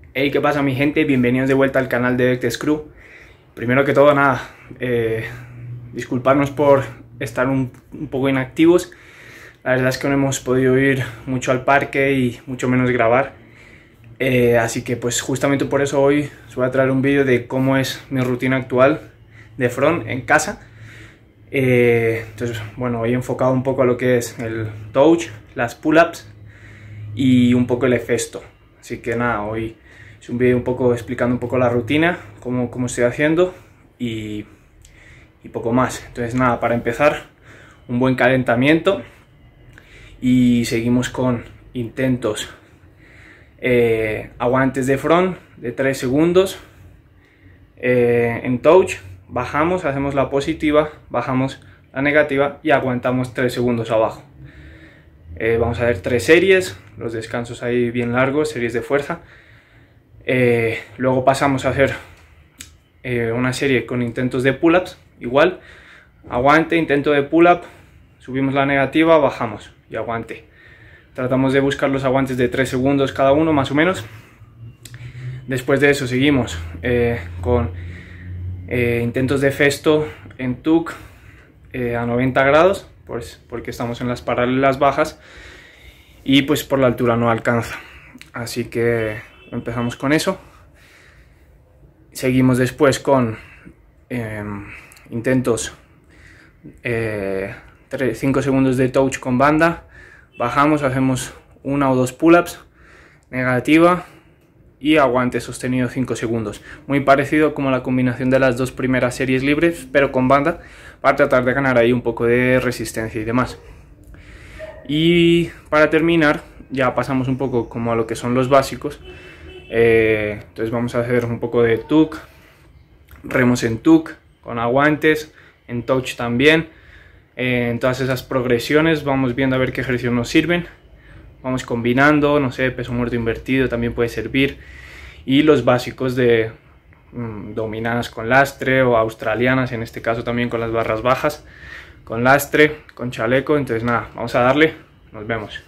Hey, ¿qué pasa mi gente? Bienvenidos de vuelta al canal de Vectex Crew. Primero que todo, nada, disculparnos por estar un poco inactivos. La verdad es que no hemos podido ir mucho al parque y mucho menos grabar. Así que pues justamente por eso hoy os voy a traer un vídeo de cómo es mi rutina actual de front en casa. Entonces, bueno, hoy he enfocado un poco a lo que es el touch, las pull-ups y un poco el efesto. Así que nada, hoy es un vídeo un poco explicando un poco la rutina, cómo estoy haciendo y poco más. Entonces nada, para empezar, un buen calentamiento y seguimos con intentos. Aguantes de front de 3 segundos. En touch bajamos, hacemos la positiva, bajamos la negativa y aguantamos 3 segundos abajo. Vamos a ver 3 series, los descansos ahí bien largos, series de fuerza. Luego pasamos a hacer una serie con intentos de pull-ups, igual, aguante, intento de pull-up, subimos la negativa, bajamos y aguante. Tratamos de buscar los aguantes de 3 segundos cada uno, más o menos. Después de eso seguimos con intentos de festo en tuck a 90 grados, pues porque estamos en las paralelas bajas y pues por la altura no alcanza. Así que empezamos con eso. Seguimos después con intentos 5 segundos de touch con banda. Bajamos, hacemos 1 o 2 pull-ups, negativa y aguante sostenido 5 segundos. Muy parecido como la combinación de las dos primeras series libres, pero con banda, para tratar de ganar ahí un poco de resistencia y demás. Y para terminar, ya pasamos un poco como a lo que son los básicos. Entonces vamos a hacer un poco de tuck, remos en tuck, con aguantes, en touch también. En todas esas progresiones vamos viendo a ver qué ejercicios nos sirven. Vamos combinando, no sé, peso muerto invertido también puede servir. Y los básicos de dominadas con lastre o australianas, en este caso también con las barras bajas, con lastre, con chaleco. Entonces nada, vamos a darle, nos vemos.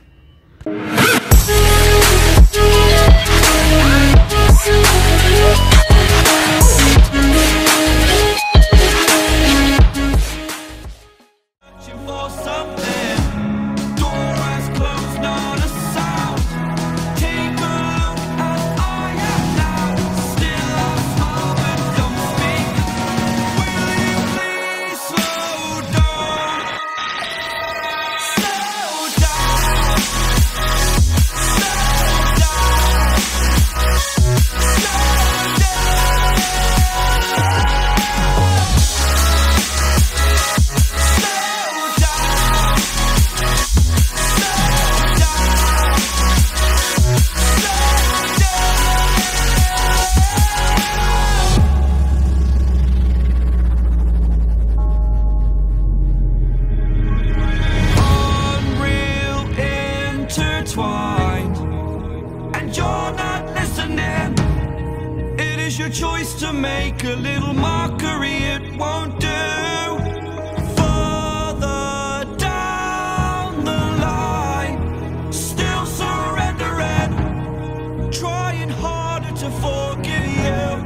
Your choice to make a little mockery, it won't do. Further down the line, still surrendering, trying harder to forgive you.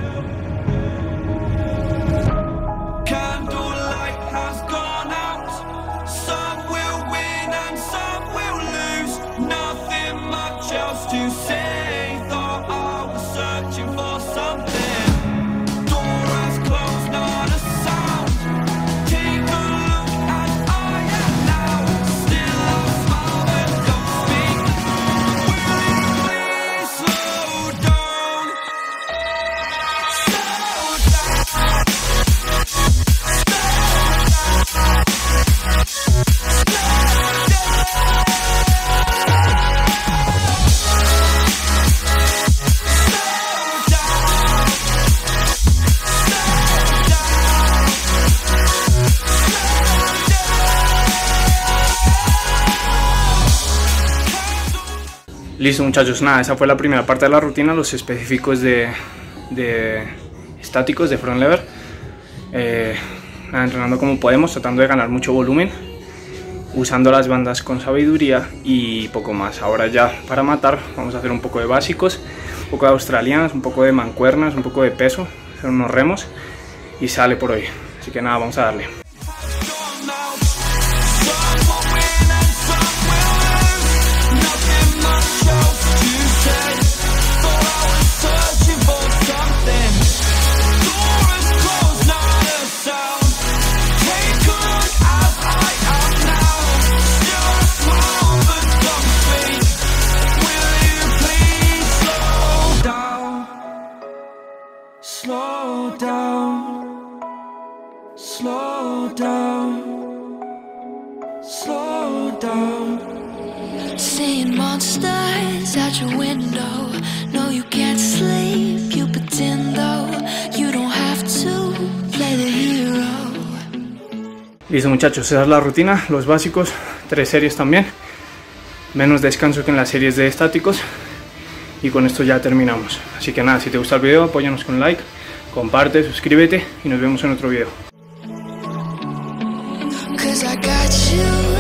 Candlelight has gone out, some will win and some will lose. Nothing much else to say, thought I was searching for something. Door has closed, not a sound. Take a look as I am now. Still I smile and don't speak. Will you please slow down? Slow down. Listo muchachos, nada, esa fue la primera parte de la rutina, los específicos de estáticos de front lever. Entrenando como podemos, tratando de ganar mucho volumen, usando las bandas con sabiduría y poco más. Ahora ya para matar vamos a hacer un poco de básicos poco de australianas, un poco de mancuernas, un poco de peso, hacer unos remos y sale por hoy. Así que nada, vamos a darle. Slow down, slow down, slow down. Seeing monsters out your window. No, you can't sleep, you pretend though. You don't have to play the hero. Listo muchachos, esa es la rutina, los básicos, 3 series también. Menos descanso que en las series de estáticos. Y con esto ya terminamos. Así que nada, si te gusta el video, apóyanos con like, comparte, suscríbete y nos vemos en otro video.